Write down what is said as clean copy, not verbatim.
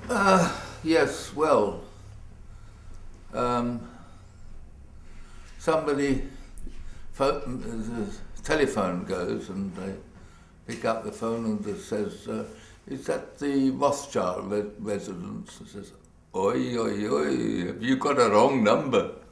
Yes, well, somebody, the telephone goes and they pick up the phone and it says, is that the Rothschild residence? It says, oi, oi, oi, have you got a wrong number?